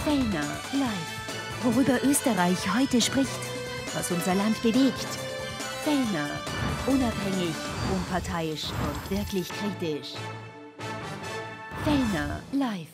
Fellner live. Worüber Österreich heute spricht, was unser Land bewegt. Fellner, unabhängig, unparteiisch und wirklich kritisch. Fellner live.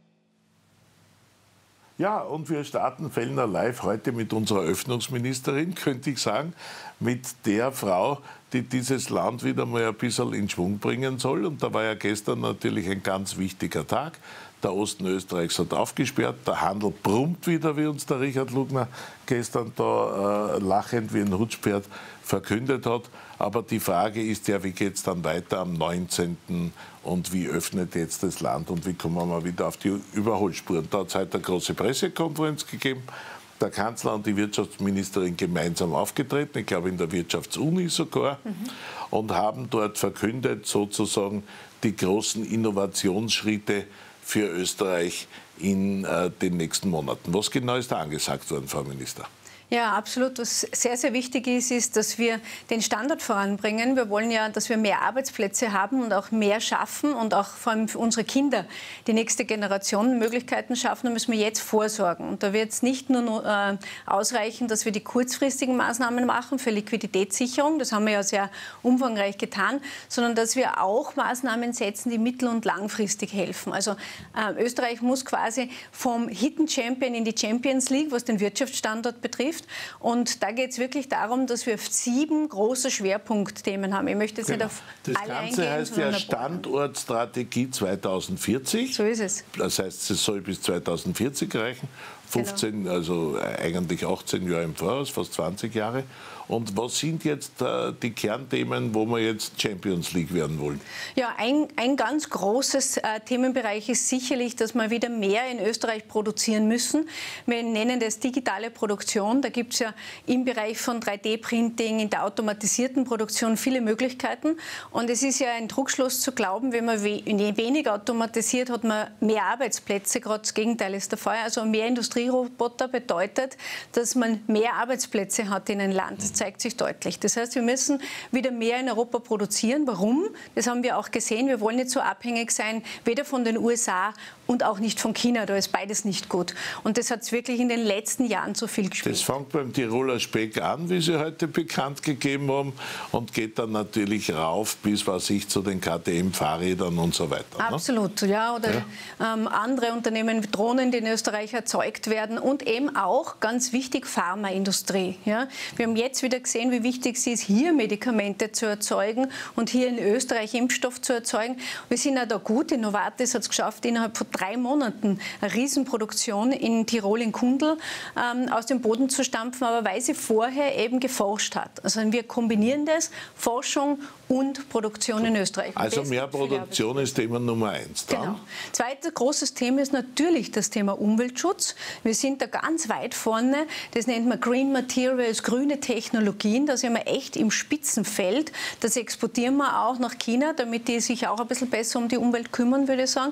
Ja, und wir starten Fellner live heute mit unserer Öffnungsministerin, könnte ich sagen, mit der Frau, die dieses Land wieder mal ein bisschen in Schwung bringen soll. Und da war ja gestern natürlich ein ganz wichtiger Tag. Der Osten Österreichs hat aufgesperrt, der Handel brummt wieder, wie uns der Richard Lugner gestern da lachend wie ein Hutschpferd verkündet hat. Aber die Frage ist ja, wie geht es dann weiter am 19. und wie öffnet jetzt das Land und wie kommen wir wieder auf die Überholspuren. Da hat es heute eine große Pressekonferenz gegeben. Der Kanzler und die Wirtschaftsministerin gemeinsam aufgetreten, ich glaube in der Wirtschaftsuni sogar, und haben dort verkündet, sozusagen die großen Innovationsschritte für Österreich in den nächsten Monaten. Was genau ist da angesagt worden, Frau Minister? Ja, absolut. Was sehr, sehr wichtig ist, ist, dass wir den Standort voranbringen. Wir wollen ja, dass wir mehr Arbeitsplätze haben und auch mehr schaffen und auch vor allem für unsere Kinder, die nächste Generation, Möglichkeiten schaffen. Da müssen wir jetzt vorsorgen. Und da wird es nicht nur ausreichen, dass wir die kurzfristigen Maßnahmen machen für Liquiditätssicherung, das haben wir ja sehr umfangreich getan, sondern dass wir auch Maßnahmen setzen, die mittel- und langfristig helfen. Also Österreich muss quasi vom Hidden Champion in die Champions League, was den Wirtschaftsstandort betrifft. Und da geht es wirklich darum, dass wir 7 große Schwerpunktthemen haben. Ich möchte jetzt nicht auf alle eingehen. Das Ganze heißt ja Standortstrategie 2040. So ist es. Das heißt, es soll bis 2040 reichen. 15, genau. Also eigentlich 18 Jahre im Voraus, fast 20 Jahre. Und was sind jetzt die Kernthemen, wo wir jetzt Champions League werden wollen? Ja, ein ganz großes Themenbereich ist sicherlich, dass wir wieder mehr in Österreich produzieren müssen. Wir nennen das digitale Produktion. Da gibt es ja im Bereich von 3D-Printing, in der automatisierten Produktion viele Möglichkeiten. Und es ist ja ein Trugschluss zu glauben, wenn man wenig automatisiert, hat man mehr Arbeitsplätze. Gerade das Gegenteil ist der Fall. Also mehr Industrieroboter bedeutet, dass man mehr Arbeitsplätze hat in einem Land. Das zeigt sich deutlich. Das heißt, wir müssen wieder mehr in Europa produzieren. Warum? Das haben wir auch gesehen. Wir wollen nicht so abhängig sein, weder von den USA und auch nicht von China. Da ist beides nicht gut. Und das hat es wirklich in den letzten Jahren so viel gespielt. Das fängt beim Tiroler Speck an, wie Sie heute bekannt gegeben haben, und geht dann natürlich rauf bis, was ich, zu den KTM-Fahrrädern und so weiter. Absolut, ne? Ja. Oder andere Unternehmen, Drohnen, die in Österreich erzeugt werden, und eben auch, ganz wichtig, Pharmaindustrie. Ja. Wir haben jetzt wieder gesehen, wie wichtig es ist, hier Medikamente zu erzeugen und hier in Österreich Impfstoff zu erzeugen. Wir sind ja da gut. Die Novartis hat es geschafft, innerhalb von 3 Monaten eine Riesenproduktion in Tirol, in Kundl, aus dem Boden zu stampfen, aber weil sie vorher eben geforscht hat. Also wir kombinieren das, Forschung und Produktion in Österreich. Also mehr Produktion ist Thema Nummer 1. Dann? Genau. Zweites großes Thema ist natürlich das Thema Umweltschutz. Wir sind da ganz weit vorne. Das nennt man Green Materials, grüne Technologien. Da sind wir echt im Spitzenfeld. Das exportieren wir auch nach China, damit die sich auch ein bisschen besser um die Umwelt kümmern, würde ich sagen.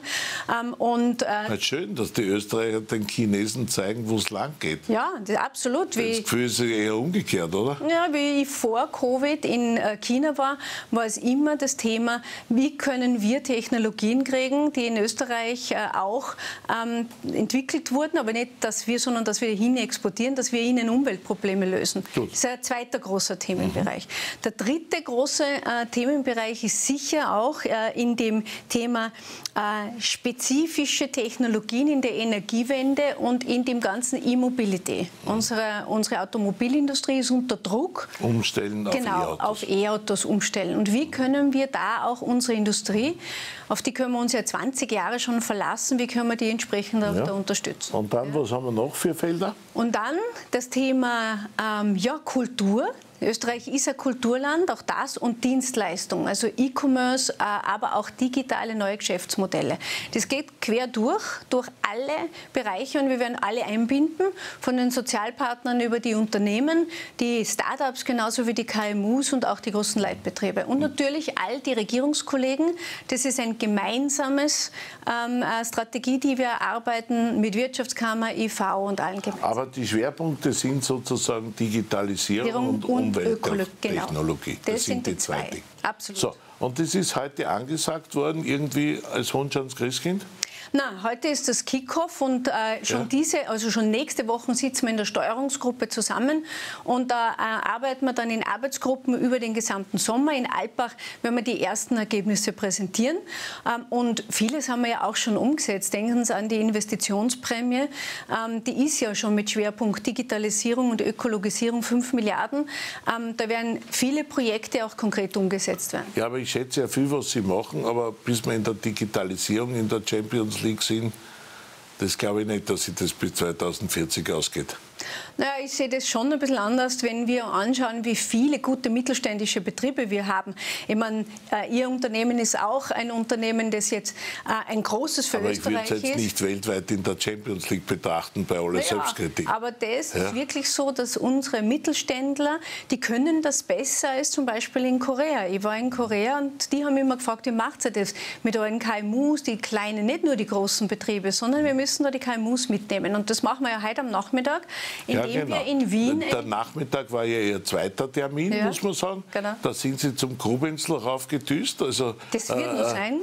Schön, dass die Österreicher den Chinesen zeigen, wo es lang geht. Ja, absolut. Das Gefühl ist eher umgekehrt, oder? Ja, wie ich vor Covid in China war es immer das Thema, wie können wir Technologien kriegen, die in Österreich auch entwickelt wurden, aber nicht, dass wir, sondern dass wir hin exportieren, dass wir ihnen Umweltprobleme lösen. Gut. Das ist ein zweiter großer Themenbereich. Der dritte große Themenbereich ist sicher auch in dem Thema spezifische Technologien in der Energiewende und in dem ganzen E-Mobility. Unsere Automobilindustrie ist unter Druck. Umstellen auf E-Autos. Genau, auf E-Autos umstellen. Und wie können wir da auch unsere Industrie, auf die können wir uns ja 20 Jahre schon verlassen, wie können wir die entsprechend auch da unterstützen? Und dann, was haben wir noch für Felder? Und dann das Thema Kultur. Österreich ist ein Kulturland, auch das, und Dienstleistungen, also E-Commerce, aber auch digitale neue Geschäftsmodelle. Das geht quer durch alle Bereiche, und wir werden alle einbinden, von den Sozialpartnern über die Unternehmen, die Start-ups genauso wie die KMUs und auch die großen Leitbetriebe. Und natürlich all die Regierungskollegen. Das ist eine gemeinsame Strategie, die wir erarbeiten mit Wirtschaftskammer, IV und allen gemeinsam. Aber die Schwerpunkte sind sozusagen Digitalisierung und Umwelttechnologie. Genau. Das sind die zwei Dinge. Absolut. So, und das ist heute angesagt worden, irgendwie als Wunsch ans Christkind? Na, heute ist das Kickoff und schon nächste Woche sitzen wir in der Steuerungsgruppe zusammen und da arbeiten wir dann in Arbeitsgruppen über den gesamten Sommer. In Alpbach werden wir die ersten Ergebnisse präsentieren und vieles haben wir ja auch schon umgesetzt. Denken Sie an die Investitionsprämie, die ist ja schon mit Schwerpunkt Digitalisierung und Ökologisierung 5 Milliarden. Da werden viele Projekte auch konkret umgesetzt werden. Ja, aber ich schätze ja viel, was Sie machen, aber bis wir in der Digitalisierung in der Champions League sind, das glaube ich nicht, dass sich das bis 2040 ausgeht. Naja, ich sehe das schon ein bisschen anders, wenn wir anschauen, wie viele gute mittelständische Betriebe wir haben. Ich meine, Ihr Unternehmen ist auch ein Unternehmen, das jetzt ein großes für Österreich ist. Aber ich würde es jetzt nicht weltweit in der Champions League betrachten, bei aller Selbstkritik. Aber das ist wirklich so, dass unsere Mittelständler, die können das besser als zum Beispiel in Korea. Ich war in Korea und die haben immer gefragt, wie macht ihr das mit euren KMUs, die kleinen, nicht nur die großen Betriebe, sondern wir müssen da die KMUs mitnehmen. Und das machen wir ja heute am Nachmittag. Indem wir in Wien... Der Nachmittag war ja Ihr zweiter Termin, muss man sagen. Genau. Da sind Sie zum Grubinsl raufgedüst. Also, das wird noch sein.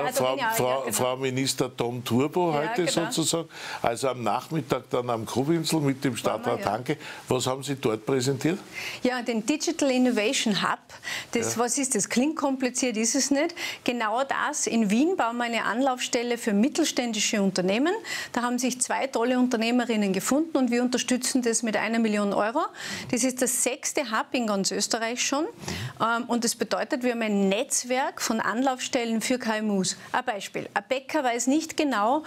Frau Minister Tom Turbo heute sozusagen. Also am Nachmittag dann am Grubinsl mit dem Stadtrat Hanke. Was haben Sie dort präsentiert? Ja, den Digital Innovation Hub. Was ist das? Klingt kompliziert, ist es nicht. Genau das. In Wien bauen wir eine Anlaufstelle für mittelständische Unternehmen. Da haben sich 2 tolle Unternehmerinnen gefunden und wir unterstützen das mit 1 Million Euro. Das ist das 6. Hub in ganz Österreich schon. Und das bedeutet, wir haben ein Netzwerk von Anlaufstellen für KMUs. Ein Beispiel. Ein Bäcker weiß nicht genau,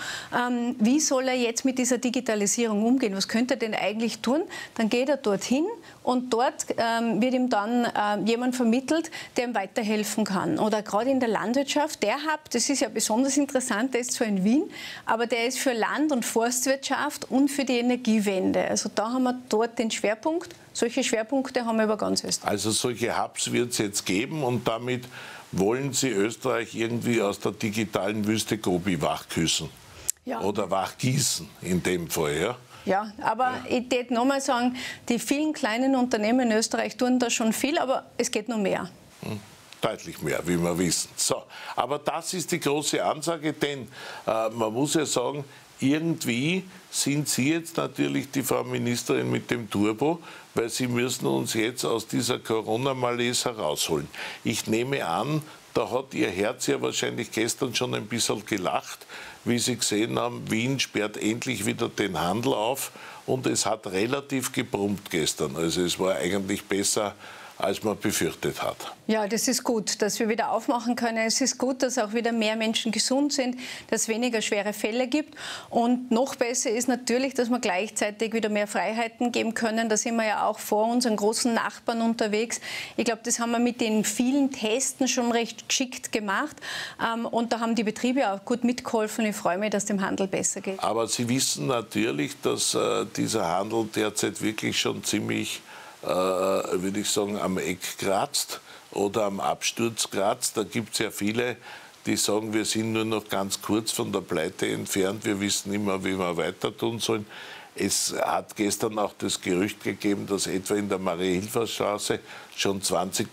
wie soll er jetzt mit dieser Digitalisierung umgehen. Was könnte er denn eigentlich tun? Dann geht er dorthin und dort wird ihm dann jemand vermittelt, der ihm weiterhelfen kann. Oder gerade in der Landwirtschaft, der Hub, das ist ja besonders interessant, der ist zwar in Wien, aber der ist für Land- und Forstwirtschaft und für die Energiewende. Also da haben wir dort den Schwerpunkt. Solche Schwerpunkte haben wir über ganz Österreich. Also solche Hubs wird es jetzt geben und damit wollen Sie Österreich irgendwie aus der digitalen Wüste Gobi wachküssen. Ja. Oder wachgießen in dem Fall, ja? Ja, aber ich würde noch mal sagen, die vielen kleinen Unternehmen in Österreich tun da schon viel, aber es geht noch mehr. Deutlich mehr, wie wir wissen. So, aber das ist die große Ansage, denn man muss ja sagen, irgendwie sind Sie jetzt natürlich die Frau Ministerin mit dem Turbo, weil Sie müssen uns jetzt aus dieser Corona-Malaise herausholen. Ich nehme an, da hat Ihr Herz ja wahrscheinlich gestern schon ein bisschen gelacht, wie Sie gesehen haben, Wien sperrt endlich wieder den Handel auf und es hat relativ gebrummt gestern. Also es war eigentlich besser, als man befürchtet hat. Ja, das ist gut, dass wir wieder aufmachen können. Es ist gut, dass auch wieder mehr Menschen gesund sind, dass es weniger schwere Fälle gibt. Und noch besser ist natürlich, dass wir gleichzeitig wieder mehr Freiheiten geben können. Da sind wir ja auch vor unseren großen Nachbarn unterwegs. Ich glaube, das haben wir mit den vielen Testen schon recht geschickt gemacht. Und da haben die Betriebe auch gut mitgeholfen. Ich freue mich, dass dem Handel besser geht. Aber Sie wissen natürlich, dass dieser Handel derzeit wirklich schon ziemlich würde ich sagen, am Eck kratzt oder am Absturz kratzt. Da gibt es ja viele, die sagen, wir sind nur noch ganz kurz von der Pleite entfernt, wir wissen immer, wie wir weiter tun sollen. Es hat gestern auch das Gerücht gegeben, dass etwa in der Marie-Hilfer-Straße schon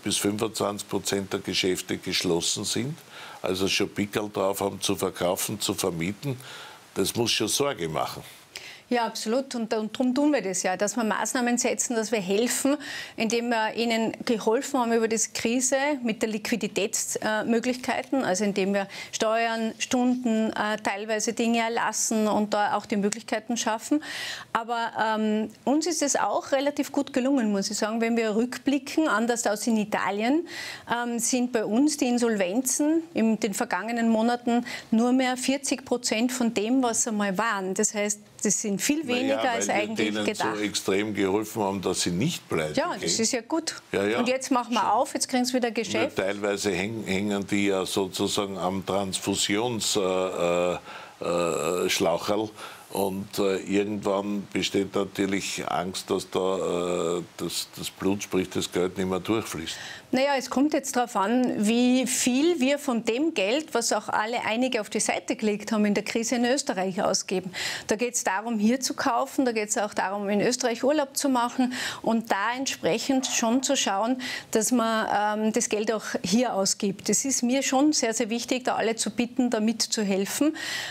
20–25% der Geschäfte geschlossen sind, also schon Pickerl drauf haben zu verkaufen, zu vermieten. Das muss schon Sorge machen. Ja, absolut. Und darum tun wir das ja, dass wir Maßnahmen setzen, dass wir helfen, indem wir ihnen geholfen haben über diese Krise mit der Liquiditätsmöglichkeiten, also indem wir Steuern, Stunden, teilweise Dinge erlassen und da auch die Möglichkeiten schaffen. Aber uns ist es auch relativ gut gelungen, muss ich sagen. Wenn wir rückblicken, anders als in Italien, sind bei uns die Insolvenzen in den vergangenen Monaten nur mehr 40% von dem, was sie mal waren. Das heißt, das sind viel weniger als eigentlich gedacht. Weil wir denen so extrem geholfen haben, dass sie nicht pleite gehen. Ja, das ist ja gut. Ja, ja. Und jetzt machen wir auf, jetzt kriegen sie wieder Geschäft. Ja, teilweise hängen die ja sozusagen am Transfusionsschlaucherl Und irgendwann besteht natürlich Angst, dass da das Blut, sprich das Geld, nicht mehr durchfließt. Naja, es kommt jetzt darauf an, wie viel wir von dem Geld, was auch einige auf die Seite gelegt haben, in der Krise in Österreich ausgeben. Da geht es darum, hier zu kaufen, da geht es auch darum, in Österreich Urlaub zu machen und da entsprechend schon zu schauen, dass man das Geld auch hier ausgibt. Es ist mir schon sehr, sehr wichtig, da alle zu bitten, da mitzuhelfen,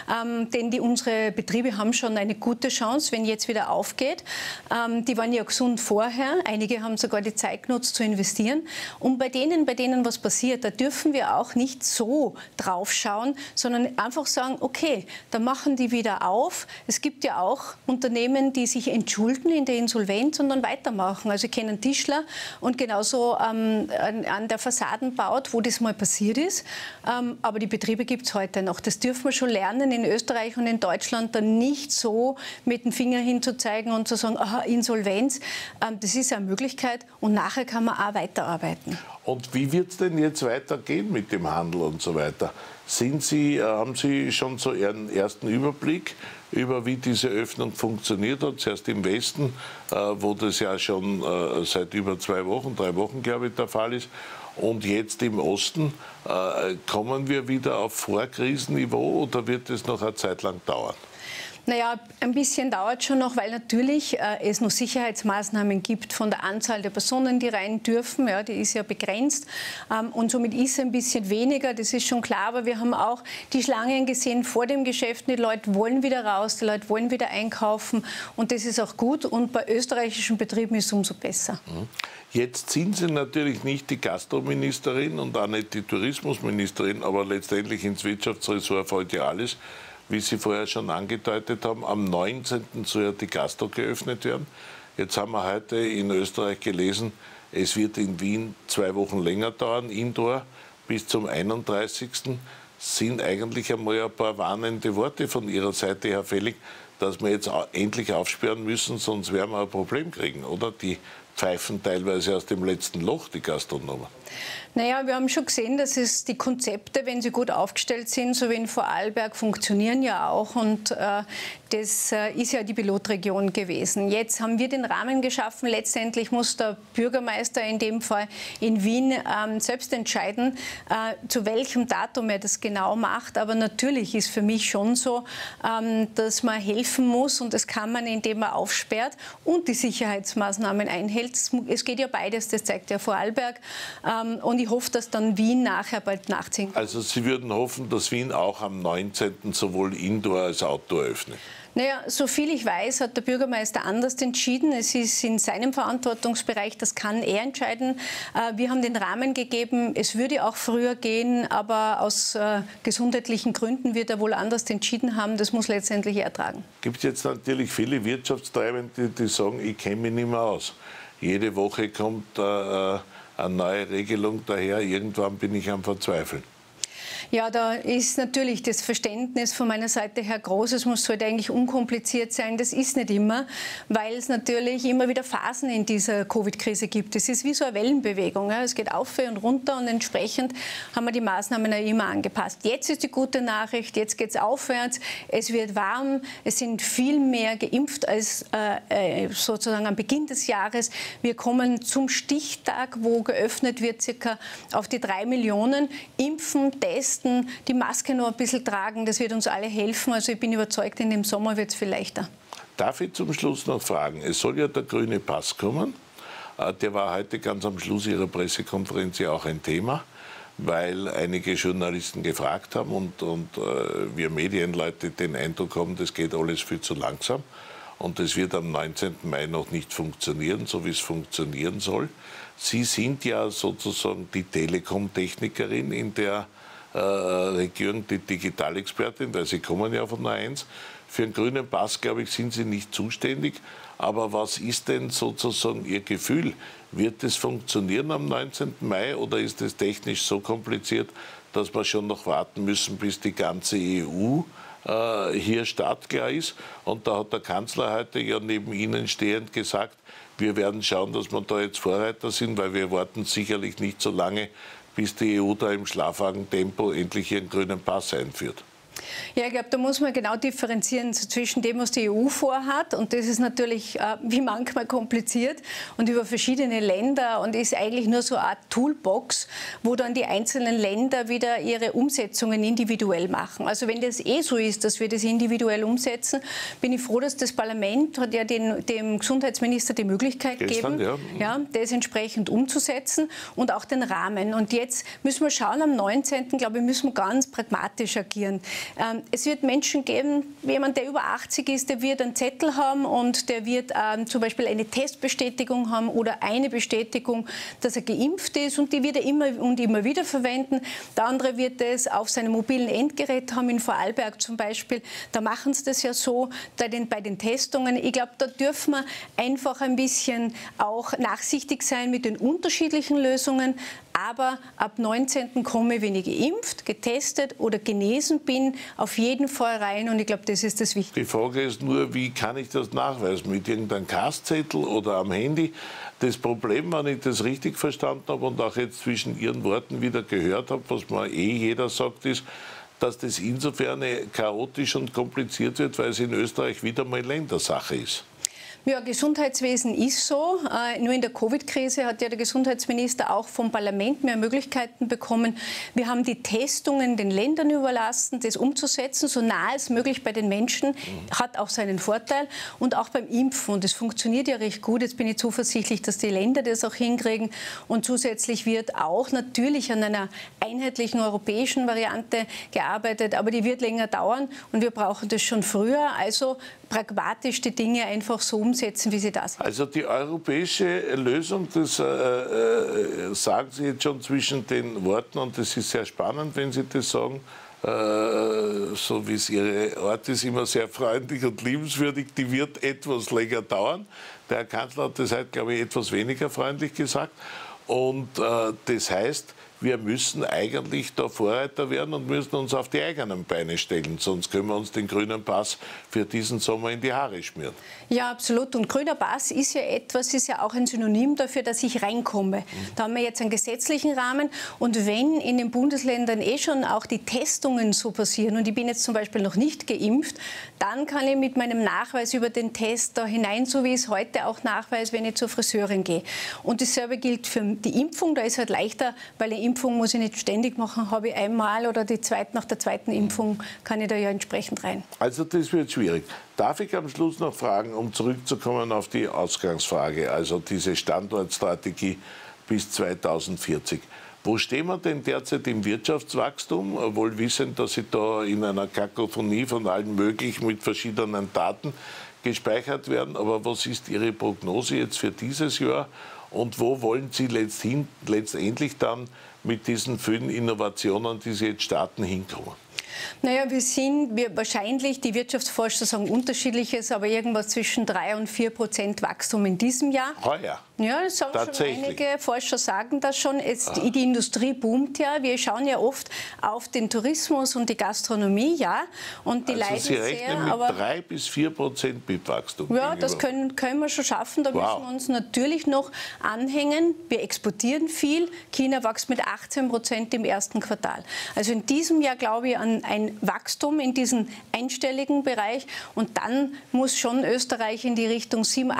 denn unsere Betriebe haben schon eine gute Chance, wenn jetzt wieder aufgeht. Die waren ja gesund vorher, einige haben sogar die Zeit genutzt zu investieren. Und bei denen was passiert, da dürfen wir auch nicht so drauf schauen, sondern einfach sagen, okay, da machen die wieder auf. Es gibt ja auch Unternehmen, die sich entschulden in der Insolvenz und dann weitermachen. Also ich kenne einen Tischler und genauso an der Fassaden baut, wo das mal passiert ist. Aber die Betriebe gibt es heute noch. Das dürfen wir schon lernen in Österreich und in Deutschland, dann nicht so mit dem Finger hinzuzeigen und zu sagen, aha, Insolvenz. Das ist eine Möglichkeit und nachher kann man auch weiterarbeiten. Und wie wird es denn jetzt weitergehen mit dem Handel und so weiter? Haben Sie schon so einen ersten Überblick über, wie diese Öffnung funktioniert hat? Zuerst im Westen, wo das ja schon seit über 3 Wochen, glaube ich, der Fall ist. Und jetzt im Osten, kommen wir wieder auf Vorkrisenniveau oder wird es noch eine Zeit lang dauern? Naja, ein bisschen dauert schon noch, weil natürlich es noch Sicherheitsmaßnahmen gibt von der Anzahl der Personen, die rein dürfen. Ja, die ist ja begrenzt. Und somit ist es ein bisschen weniger, das ist schon klar. Aber wir haben auch die Schlangen gesehen vor dem Geschäft. Die Leute wollen wieder raus, die Leute wollen wieder einkaufen. Und das ist auch gut. Und bei österreichischen Betrieben ist es umso besser. Jetzt sind Sie natürlich nicht die Gastroministerin und auch nicht die Tourismusministerin, aber letztendlich ins Wirtschaftsressort fällt ja alles. Wie Sie vorher schon angedeutet haben, am 19. soll ja die Gastro geöffnet werden. Jetzt haben wir heute in Österreich gelesen, es wird in Wien 2 Wochen länger dauern, Indoor, bis zum 31. Sind eigentlich einmal ein paar warnende Worte von Ihrer Seite her fällig, dass wir jetzt endlich aufsperren müssen, sonst werden wir ein Problem kriegen, oder? Die pfeifen teilweise aus dem letzten Loch, die Gastronomen. Naja, wir haben schon gesehen, dass es die Konzepte, wenn sie gut aufgestellt sind, so wie in Vorarlberg, funktionieren ja auch. Und das ist ja die Pilotregion gewesen. Jetzt haben wir den Rahmen geschaffen. Letztendlich muss der Bürgermeister in dem Fall in Wien selbst entscheiden, zu welchem Datum er das genau macht. Aber natürlich ist für mich schon so, dass man helfen muss. Und das kann man, indem man aufsperrt und die Sicherheitsmaßnahmen einhält. Es geht ja beides, das zeigt ja Vorarlberg. Und ich hoffe, dass dann Wien nachher bald nachziehen kann. Also Sie würden hoffen, dass Wien auch am 19. sowohl Indoor als Outdoor öffnet? Naja, soviel ich weiß, hat der Bürgermeister anders entschieden. Es ist in seinem Verantwortungsbereich, das kann er entscheiden. Wir haben den Rahmen gegeben. Es würde auch früher gehen, aber aus gesundheitlichen Gründen wird er wohl anders entschieden haben. Das muss letztendlich er tragen. Gibt es jetzt natürlich viele Wirtschaftstreibende, die sagen, ich kenne mich nicht mehr aus. Jede Woche kommt eine neue Regelung daher. Irgendwann bin ich am Verzweifeln. Ja, da ist natürlich das Verständnis von meiner Seite her groß. Es muss halt eigentlich unkompliziert sein. Das ist nicht immer, weil es natürlich immer wieder Phasen in dieser Covid-Krise gibt. Es ist wie so eine Wellenbewegung. Ja. Es geht auf und runter und entsprechend haben wir die Maßnahmen ja immer angepasst. Jetzt ist die gute Nachricht, jetzt geht es aufwärts, es wird warm, es sind viel mehr geimpft als sozusagen am Beginn des Jahres. Wir kommen zum Stichtag, wo geöffnet wird, circa auf die 3 Millionen. Impfen, testen, die Maske noch ein bisschen tragen, das wird uns alle helfen. Also ich bin überzeugt, in dem Sommer wird es viel leichter. Darf ich zum Schluss noch fragen? Es soll ja der grüne Pass kommen. Der war heute ganz am Schluss Ihrer Pressekonferenz ja auch ein Thema, weil einige Journalisten gefragt haben und wir Medienleute den Eindruck haben, das geht alles viel zu langsam. Und das wird am 19. Mai noch nicht funktionieren, so wie es funktionieren soll. Sie sind ja sozusagen die Telekom-Technikerin in der Regierung, die Digitalexpertin, weil Sie kommen ja von der 1. Für einen grünen Pass, glaube ich, sind Sie nicht zuständig. Aber was ist denn sozusagen Ihr Gefühl? Wird es funktionieren am 19. Mai oder ist es technisch so kompliziert, dass wir schon noch warten müssen, bis die ganze EU hier startklar ist? Und da hat der Kanzler heute ja neben Ihnen stehend gesagt, wir werden schauen, dass wir da jetzt Vorreiter sind, weil wir warten sicherlich nicht so lange, bis die EU da im Schlafwagentempo endlich ihren grünen Pass einführt. Ja, ich glaube, da muss man genau differenzieren zwischen dem, was die EU vorhat, und das ist natürlich wie manchmal kompliziert und über verschiedene Länder und ist eigentlich nur so eine Art Toolbox, wo dann die einzelnen Länder wieder ihre Umsetzungen individuell machen. Also wenn das so ist, dass wir das individuell umsetzen, bin ich froh, dass das Parlament hat ja dem Gesundheitsminister die Möglichkeit gegeben, das entsprechend umzusetzen und auch den Rahmen. Und jetzt müssen wir schauen, am 19. glaube ich, müssen wir ganz pragmatisch agieren. Es wird Menschen geben, jemand, der über 80 ist, der wird einen Zettel haben und der wird zum Beispiel eine Testbestätigung haben oder eine Bestätigung, dass er geimpft ist, und die wird er immer und immer wieder verwenden. Der andere wird es auf seinem mobilen Endgerät haben, in Vorarlberg zum Beispiel. Da machen sie das ja so bei den Testungen. Ich glaube, da dürfen wir einfach ein bisschen auch nachsichtig sein mit den unterschiedlichen Lösungen. Aber ab 19. komme, wenn ich geimpft, getestet oder genesen bin, auf jeden Fall rein. Und ich glaube, das ist das Wichtige. Die Frage ist nur, wie kann ich das nachweisen? Mit irgendeinem Kastzettel oder am Handy? Das Problem, wenn ich das richtig verstanden habe und auch jetzt zwischen Ihren Worten wieder gehört habe, was mir jeder sagt, ist, dass das insofern chaotisch und kompliziert wird, weil es in Österreich wieder mal Ländersache ist. Ja, Gesundheitswesen ist so. Nur in der Covid-Krise hat ja der Gesundheitsminister auch vom Parlament mehr Möglichkeiten bekommen. Wir haben die Testungen den Ländern überlassen, das umzusetzen, so nah als möglich bei den Menschen. Hat auch seinen Vorteil. Und auch beim Impfen. Und das funktioniert ja recht gut. Jetzt bin ich zuversichtlich, dass die Länder das auch hinkriegen. Und zusätzlich wird auch natürlich an einer einheitlichen europäischen Variante gearbeitet. Aber die wird länger dauern. Und wir brauchen das schon früher. Also pragmatisch die Dinge einfach so umsetzen, wie sie da sind. Also die europäische Lösung, das sagen Sie jetzt schon zwischen den Worten, und das ist sehr spannend, wenn Sie das sagen, so wie es Ihre Art ist, immer sehr freundlich und liebenswürdig, die wird etwas länger dauern. Der Herr Kanzler hat das heute, glaube ich, etwas weniger freundlich gesagt. Und das heißt, wir müssen eigentlich da Vorreiter werden und müssen uns auf die eigenen Beine stellen. Sonst können wir uns den grünen Pass für diesen Sommer in die Haare schmieren. Ja, absolut. Und grüner Pass ist ja auch ein Synonym dafür, dass ich reinkomme. Da haben wir jetzt einen gesetzlichen Rahmen. Und wenn in den Bundesländern schon auch die Testungen so passieren und ich bin jetzt zum Beispiel noch nicht geimpft, dann kann ich mit meinem Nachweis über den Test da hinein, so wie ich es heute auch nachweise, wenn ich zur Friseurin gehe. Und dasselbe gilt für die Impfung. Da ist es halt leichter, weil die Impfung muss ich nicht ständig machen, habe ich einmal oder nach der zweiten Impfung kann ich da ja entsprechend rein. Also das wird schwierig. Darf ich am Schluss noch fragen, um zurückzukommen auf die Ausgangsfrage, also diese Standortstrategie bis 2040. Wo stehen wir denn derzeit im Wirtschaftswachstum? Wohl wissend, dass Sie da in einer Kakophonie von allen möglichen mit verschiedenen Daten gespeichert werden. Aber was ist Ihre Prognose jetzt für dieses Jahr? Und wo wollen Sie letztendlich dann mit diesen vielen Innovationen, die Sie jetzt starten, hinkommen? Naja, wir wahrscheinlich, die Wirtschaftsforscher sagen Unterschiedliches, aber irgendwas zwischen 3 und 4% Wachstum in diesem Jahr. Heuer? Ja, das sagen schon einige Forscher sagen das schon. Die Industrie boomt ja. Wir schauen ja oft auf den Tourismus und die Gastronomie, ja. Und die also leiden Sie rechnen sehr. mit 3 bis 4% BIP-Wachstum? Ja, das können wir schon schaffen. Da müssen wir uns natürlich noch anhängen. Wir exportieren viel. China wächst mit 18% im ersten Quartal. Also in diesem Jahr glaube ich an ein Wachstum in diesem einstelligen Bereich. Und dann muss schon Österreich in die Richtung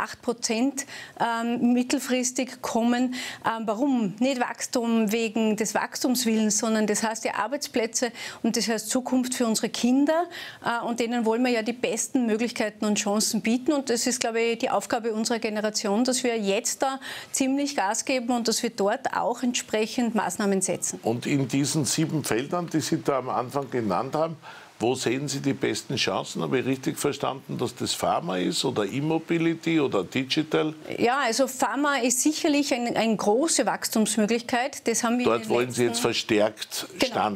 7-8% mittelfristig kommen. Warum? Nicht Wachstum wegen des Wachstumswillens, sondern das heißt ja Arbeitsplätze und das heißt Zukunft für unsere Kinder. Und denen wollen wir ja die besten Möglichkeiten und Chancen bieten. Und das ist, glaube ich, die Aufgabe unserer Generation, dass wir jetzt da ziemlich Gas geben und dass wir dort auch entsprechend Maßnahmen setzen. Und in diesen 7 Feldern, die Sie da am Anfang genannt haben, wo sehen Sie die besten Chancen? Habe ich richtig verstanden, dass das Pharma ist oder E-Mobility oder Digital? Ja, also Pharma ist sicherlich eine große Wachstumsmöglichkeit. Das haben wir dort wollen Sie jetzt verstärkt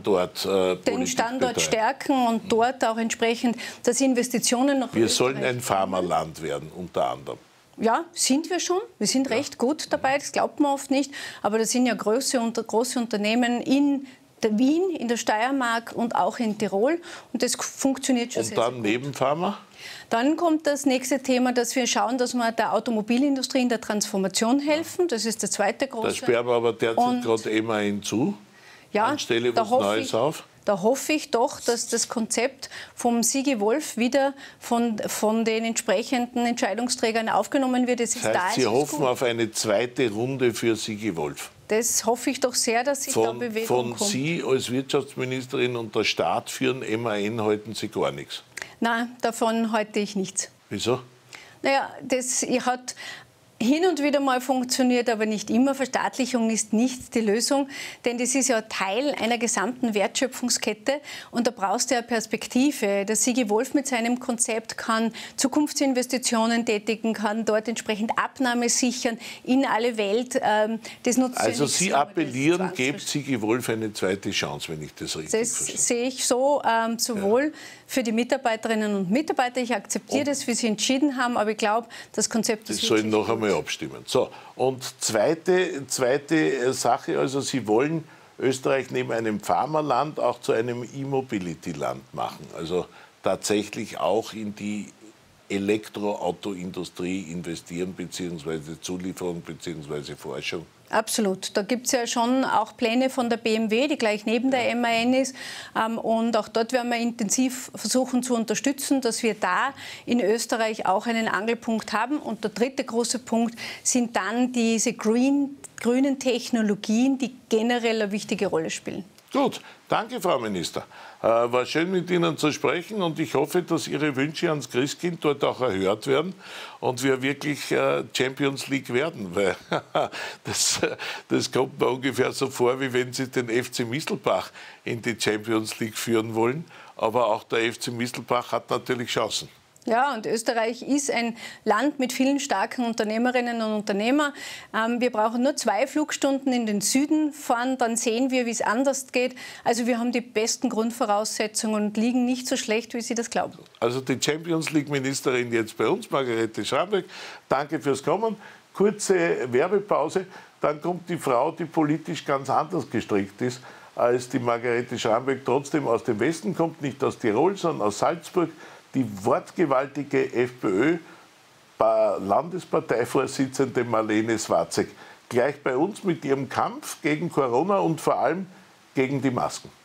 den Standort stärken und dort auch entsprechend, dass Investitionen noch. Wir sollen ein Pharmaland werden, unter anderem. Ja, sind wir schon. Wir sind recht gut dabei, das glaubt man oft nicht. Aber das sind ja große Unternehmen in der Wien, in der Steiermark und auch in Tirol. Und das funktioniert schon sehr gut. Und dann neben Pharma? Dann kommt das nächste Thema, dass wir schauen, dass wir der Automobilindustrie in der Transformation helfen. Das ist der zweite große. Da sperren wir aber derzeit gerade immerhin zu. Ja, anstelle was Neues auf. Da hoffe ich doch, dass das Konzept vom Sigi Wolf wieder von den entsprechenden Entscheidungsträgern aufgenommen wird. Das heißt, Sie hoffen auf eine zweite Runde für Sigi Wolf? Das hoffe ich doch sehr, dass sich da Bewegung kommt. Von Sie als Wirtschaftsministerin und der Staat führen MAN halten Sie gar nichts? Nein, davon halte ich nichts. Wieso? Naja, das hat hin und wieder mal funktioniert, aber nicht immer. Verstaatlichung ist nicht die Lösung, denn das ist ja Teil einer gesamten Wertschöpfungskette und da brauchst du eine Perspektive. Der Sigi Wolf mit seinem Konzept kann Zukunftsinvestitionen tätigen, kann dort entsprechend Abnahme sichern in alle Welt. Das nutzt also ja Sie appellieren, gebt Sigi Wolf eine zweite Chance, wenn ich das richtig verstehe. Das sehe ich so, sowohl für die Mitarbeiterinnen und Mitarbeiter. Ich akzeptiere das, wie sie entschieden haben, aber ich glaube, das Konzept ist sollen noch einmal abstimmen. So, und zweite Sache, also Sie wollen Österreich neben einem Pharmaland auch zu einem E-Mobility-Land machen. Also tatsächlich auch in die Elektroautoindustrie investieren, beziehungsweise Zulieferung, beziehungsweise Forschung. Absolut. Da gibt es ja schon auch Pläne von der BMW, die gleich neben der MAN ist. Und auch dort werden wir intensiv versuchen zu unterstützen, dass wir da in Österreich auch einen Angelpunkt haben. Und der dritte große Punkt sind dann diese grünen Technologien, die generell eine wichtige Rolle spielen. Gut, danke, Frau Minister. War schön, mit Ihnen zu sprechen und ich hoffe, dass Ihre Wünsche ans Christkind dort auch erhört werden und wir wirklich Champions League werden, weil das kommt mir ungefähr so vor, wie wenn Sie den FC Mistelbach in die Champions League führen wollen, aber auch der FC Mistelbach hat natürlich Chancen. Ja, und Österreich ist ein Land mit vielen starken Unternehmerinnen und Unternehmern. Wir brauchen nur 2 Flugstunden in den Süden fahren, dann sehen wir, wie es anders geht. Also wir haben die besten Grundvoraussetzungen und liegen nicht so schlecht, wie Sie das glauben. Also die Champions League-Ministerin jetzt bei uns, Margarete Schramböck. Danke fürs Kommen. Kurze Werbepause. Dann kommt die Frau, die politisch ganz anders gestrickt ist als die Margarete Schramböck, trotzdem aus dem Westen kommt, nicht aus Tirol, sondern aus Salzburg. Die wortgewaltige FPÖ-Landesparteivorsitzende Marlene Swarzek. Gleich bei uns mit ihrem Kampf gegen Corona und vor allem gegen die Masken.